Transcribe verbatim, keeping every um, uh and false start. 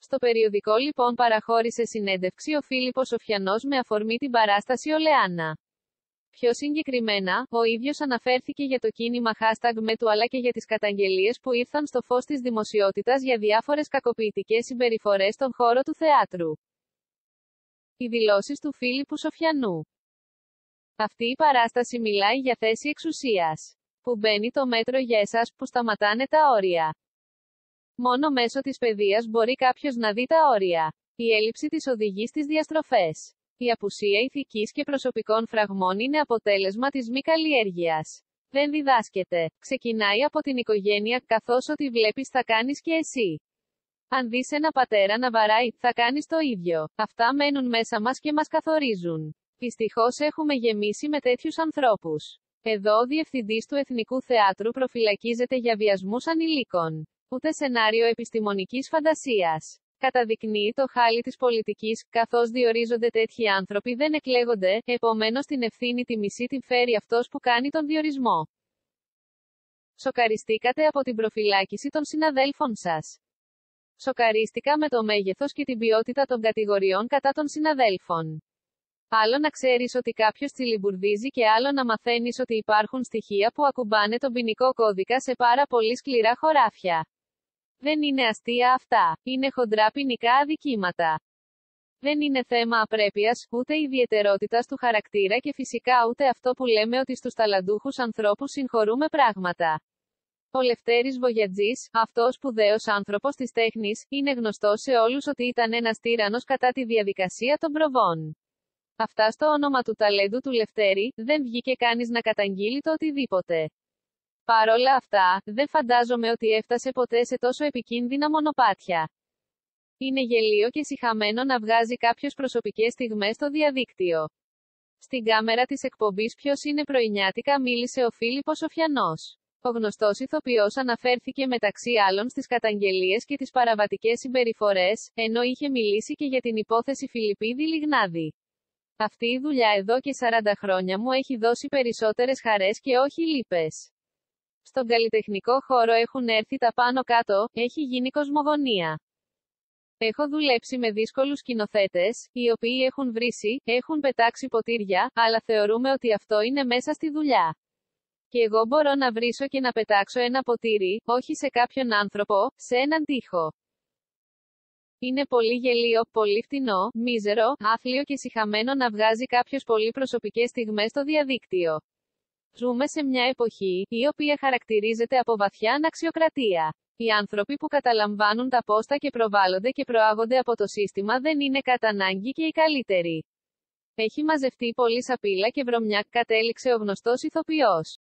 Στο περιοδικό λοιπόν παραχώρησε συνέντευξη ο Φίλιππος Σοφιανός με αφορμή την παράσταση Ολεάνα. Πιο συγκεκριμένα, ο ίδιος αναφέρθηκε για το κίνημα hashtag #MeToo αλλά και για τις καταγγελίες που ήρθαν στο φως της δημοσιότητας για διάφορες κακοποιητικές συμπεριφορές στον χώρο του θεάτρου. Οι δηλώσεις του Φίλιππου Σοφιανού. Αυτή η παράσταση μιλάει για θέση εξουσίας. Που μπαίνει το μέτρο για εσάς, που σταματάνε τα όρια. Μόνο μέσω της παιδείας μπορεί κάποιος να δει τα όρια. Η έλλειψη της οδηγεί στις διαστροφές. Η απουσία ηθικής και προσωπικών φραγμών είναι αποτέλεσμα της μη καλλιέργειας. Δεν διδάσκεται. Ξεκινάει από την οικογένεια, καθώς ό,τι βλέπεις θα κάνεις και εσύ. Αν δεις ένα πατέρα να βαράει, θα κάνεις το ίδιο. Αυτά μένουν μέσα μας και μας καθορίζουν. Δυστυχώς έχουμε γεμίσει με τέτοιους ανθρώπους. Εδώ ο διευθυντής του Εθνικού Θεάτρου προφυλακίζεται για βιασμούς ανηλίκων. Ούτε σενάριο επιστημονικής φαντασίας. Καταδεικνύει το χάλι της πολιτικής, καθώς διορίζονται τέτοιοι άνθρωποι δεν εκλέγονται, επομένως την ευθύνη τη μισή την φέρει αυτός που κάνει τον διορισμό. Σοκαριστήκατε από την προφυλάκηση των συναδέλφων σας. Σοκαρίστηκα με το μέγεθος και την ποιότητα των κατηγοριών κατά των συναδέλφων. Άλλο να ξέρεις ότι κάποιος τσιλιμπουρδίζει και άλλο να μαθαίνεις ότι υπάρχουν στοιχεία που ακουμπάνε τον ποινικό κώδικα σε πάρα πολύ σκληρά χωράφια. Δεν είναι αστεία αυτά. Είναι χοντρά ποινικά αδικήματα. Δεν είναι θέμα απρέπειας, ούτε ιδιαιτερότητας του χαρακτήρα και φυσικά ούτε αυτό που λέμε ότι στους ταλαντούχους ανθρώπους συγχωρούμε πράγματα. Ο Λευτέρης Βογιατζής, αυτός σπουδαίος άνθρωπος της τέχνης, είναι γνωστό σε όλους ότι ήταν ένας τύραννος κατά τη διαδικασία των προβών. Αυτά στο όνομα του ταλέντου του Λευτέρη, δεν βγήκε κανείς να καταγγείλει το οτιδήποτε. Παρόλα αυτά, δεν φαντάζομαι ότι έφτασε ποτέ σε τόσο επικίνδυνα μονοπάτια. Είναι γελίο και σιχαμένο να βγάζει κάποιος προσωπικές στιγμές στο διαδίκτυο. Στην κάμερα της εκπομπής «Ποιος είναι» πρωινιάτικα μίλησε ο Φίλιππος Σοφιανός. Ο γνωστός ηθοποιός αναφέρθηκε μεταξύ άλλων στις καταγγελίες και τις παραβατικές συμπεριφορές, ενώ είχε μιλήσει και για την υπόθεση Φιλιππίδη Λιγνάδη. Αυτή η δουλειά εδώ και σαράντα χρόνια μου έχει δώσει περισσότερες χαρές και όχι λύπες. Στον καλλιτεχνικό χώρο έχουν έρθει τα πάνω κάτω, έχει γίνει κοσμογονία. Έχω δουλέψει με δύσκολους σκηνοθέτες, οι οποίοι έχουν βρίσει, έχουν πετάξει ποτήρια, αλλά θεωρούμε ότι αυτό είναι μέσα στη δουλειά. Και εγώ μπορώ να βρίσω και να πετάξω ένα ποτήρι, όχι σε κάποιον άνθρωπο, σε έναν τοίχο. Είναι πολύ γελίο, πολύ φτηνό, μίζερο, άθλιο και σιχαμένο να βγάζει κάποιος πολύ προσωπικές στιγμές στο διαδίκτυο. Ζούμε σε μια εποχή, η οποία χαρακτηρίζεται από βαθιά αναξιοκρατία. Οι άνθρωποι που καταλαμβάνουν τα πόστα και προβάλλονται και προάγονται από το σύστημα δεν είναι κατά ανάγκη και οι καλύτεροι. Έχει μαζευτεί πολύ σαπίλα και βρωμιά, κατέληξε ο γνωστός ηθοποιός.